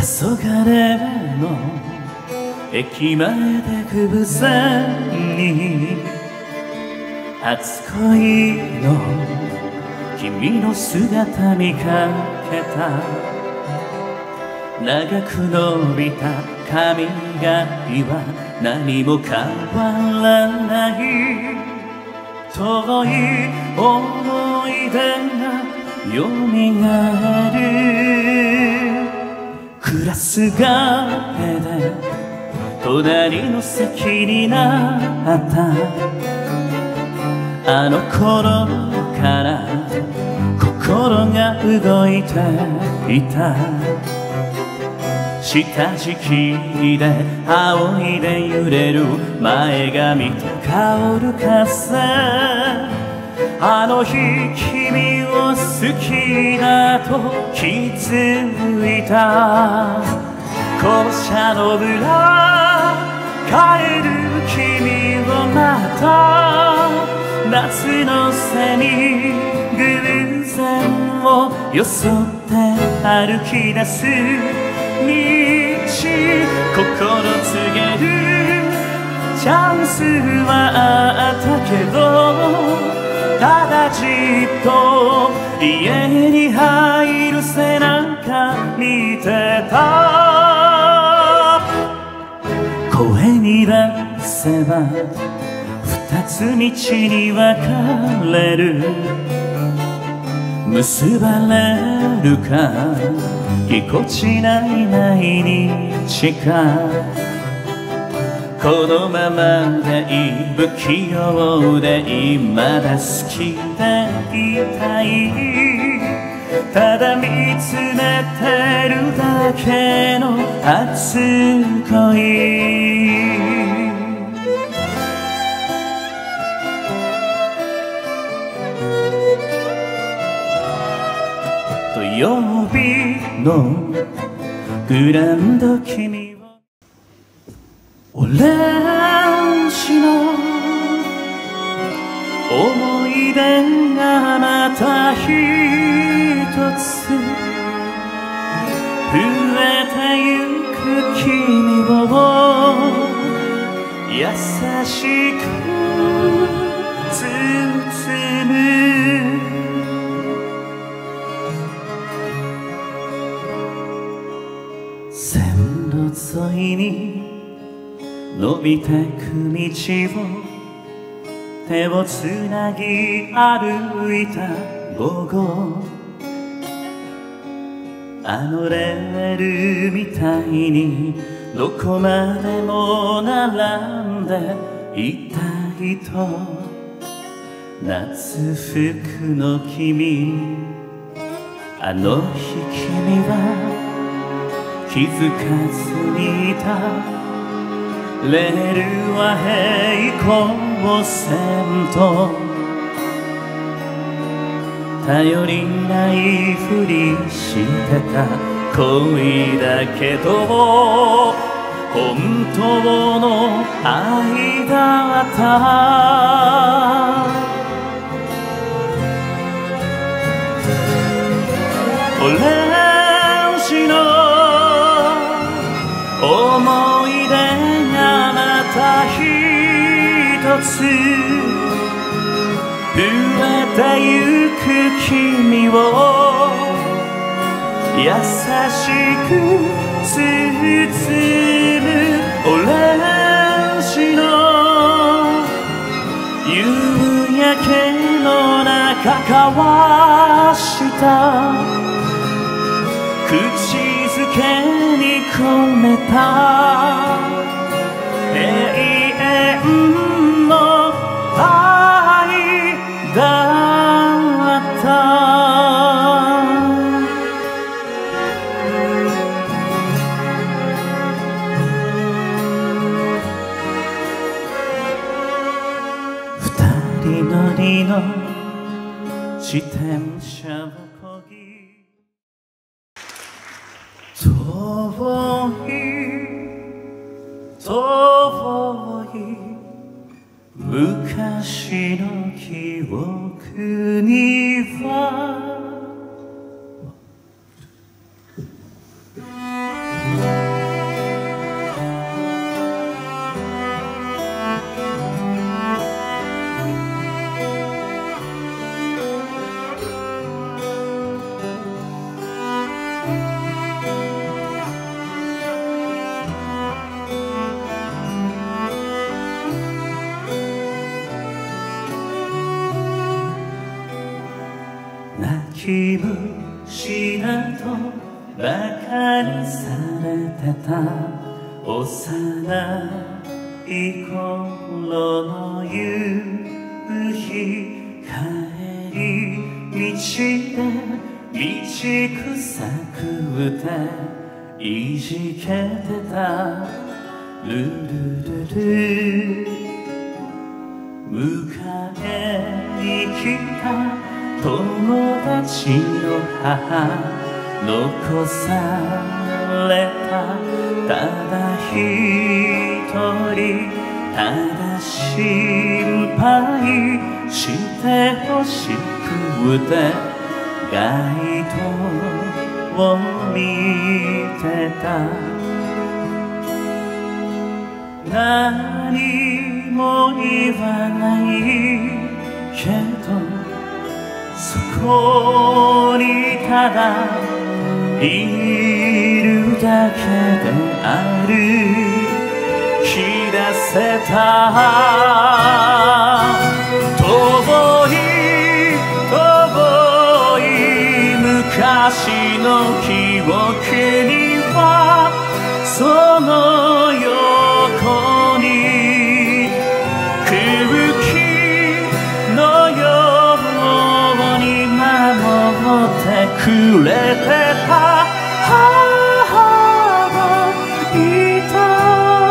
れの駅前で偶然に初恋の君の姿見かけた。長く伸びた髪型は何も変わらない。遠い思い出がよみがえる。クラス替えで隣の席になったあの頃から心が動いていた。下敷きで仰いで揺れる前髪と香る風。あの日君を好きだと気づいた。校舎の裏帰る君をまた夏のセミ偶然を装って歩き出す道。心告げるチャンスはあったけどただじっと家に入る背中見てた。声に出せば二つ道に分かれる。結ばれるかぎこちない毎日か。このままでいい不器用で今だ好きでいたい。ただ見つめてるだけの初恋。土曜日のグランド君をオレンジの思い出がまた一つ増えてゆく君を優しく包む。線路沿いに伸びてく道を手をつなぎ歩いた午後。あのレールみたいにどこまでも並んでいたいと。夏服の君あの日君は気づかずにいた。レールは平行線と頼りないふりしてた恋だけど本当の愛だった。オレンジの思い出がまた一つ増えてゆく君を優しく包む。オレンジの夕焼けの中交わした口づけに込めた永遠の愛だった。二人乗りの自転車をこぎ遠い昔の記憶にはバカにされてた幼い頃の夕日、帰り道で道草食うていじけてた。ルルルル迎えに来た友達の母、残されたただ一人、ただ心配してほしくて街灯を見てた。何も言わないけどそこにただいるだけで歩き出せた。遠い遠い昔の記憶にはその横に空気のように守ってくれてた母がいた。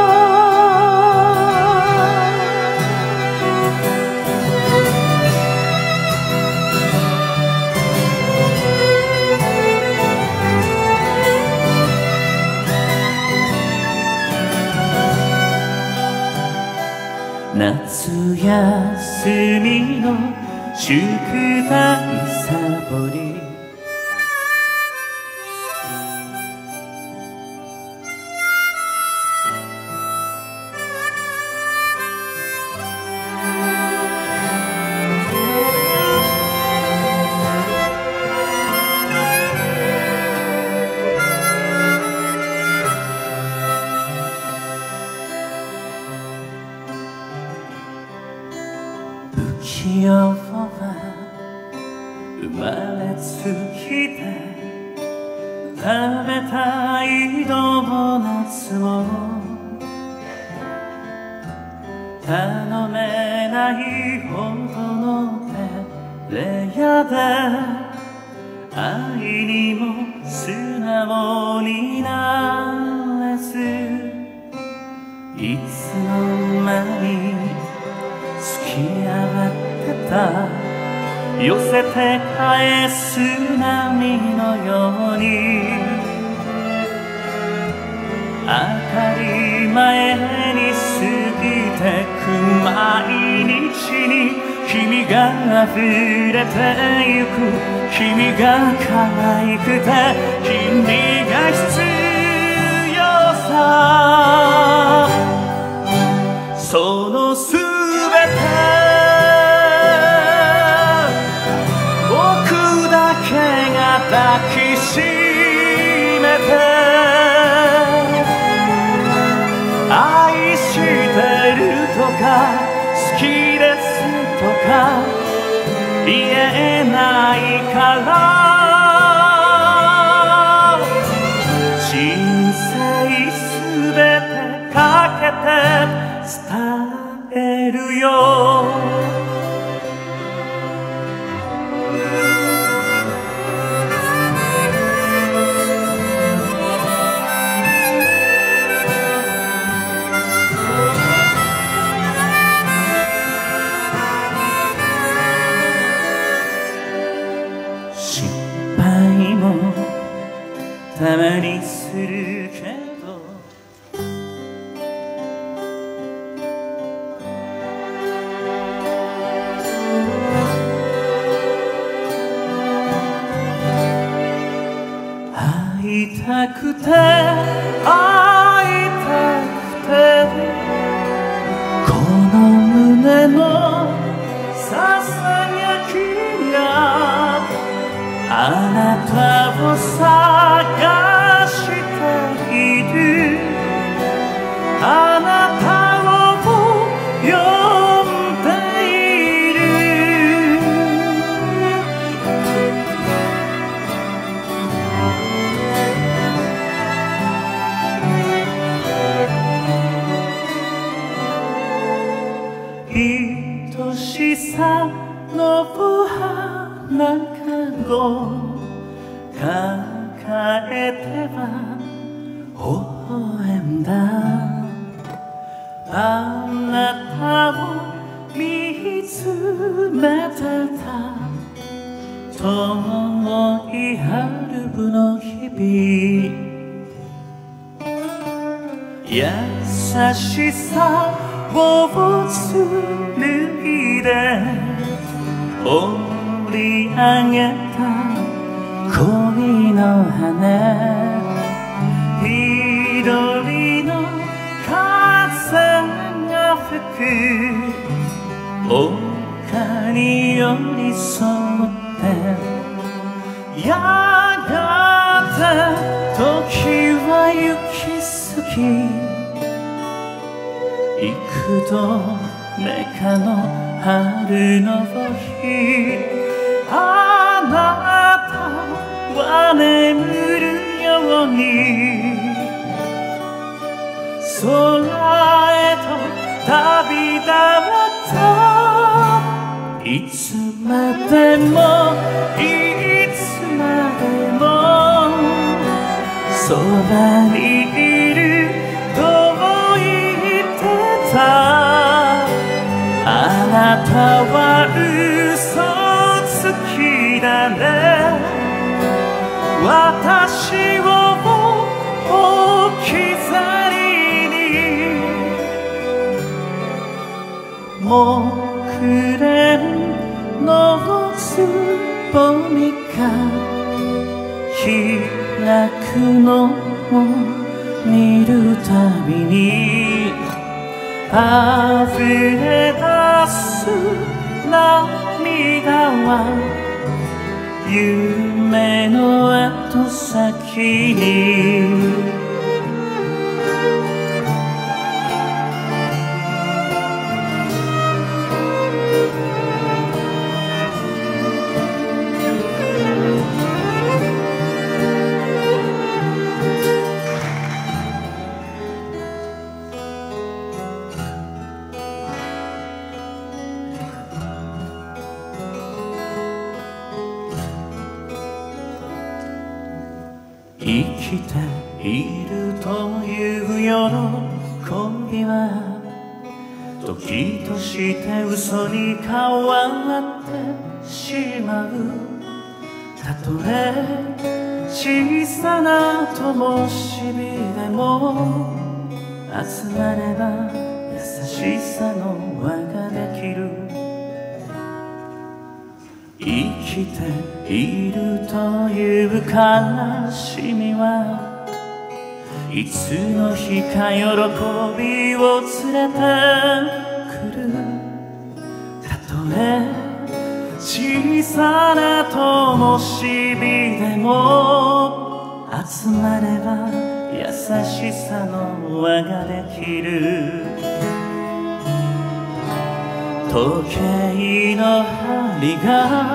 夏休みの宿題サボり、不器用は生まれつきで食べたいドーナツも頼めないほどの照れ屋で愛にも素直になれず、いつの間に付き合ってた。寄せて返す波のように当たり前に過ぎてく毎日に君が溢れてゆく、君が可愛くて君が必要さ、そのすべて抱きしめて愛してるとか好きですとか言えないから人生すべてかけて伝えるよ。たまにするけど会いたくて会いたくてこの胸のささやきがあなたを探している、あなたを呼んでいる。 えては微笑んだ。あなたを見つめてた遠い春の日々。優しさを紡いで織り上げた恋の羽、緑の風が吹く丘に寄り添ってやがて時は行き過ぎ、幾度目かの春の日、あなたは眠るように空へと旅立った。いつまでもいつまでもそばにいると言ってた。あなたは嘘つきだね。私を置き去りに木蓮のつぼみが開くのを見るたびに溢れ出す涙は夢の後先に。生きているという喜びは時として嘘に変わってしまう。たとえ小さな灯火でも集まれば優しさの輪ができる。生きているという悲しみはいつの日か喜びを連れてくる。たとえ小さな灯火でも集まれば優しさの輪ができる。時計の針が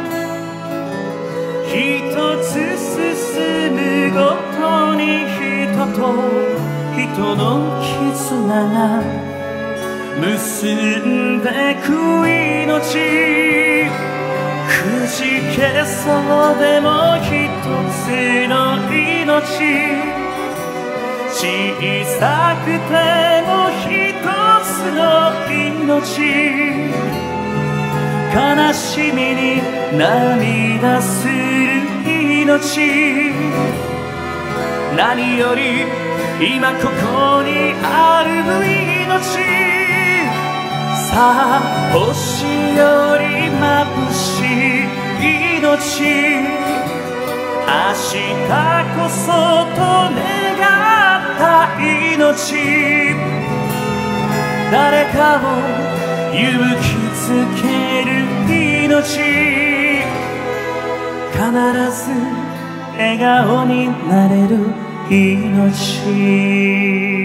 一つ進むごとに人と人の絆が結んでく命。くじけそうでも一つの命、小さくても一つの命、悲しみに涙する命、何より今ここにある命。さあ星より眩しい命、明日こそと願った命、誰かを勇気づける命、必ず笑顔になれる命。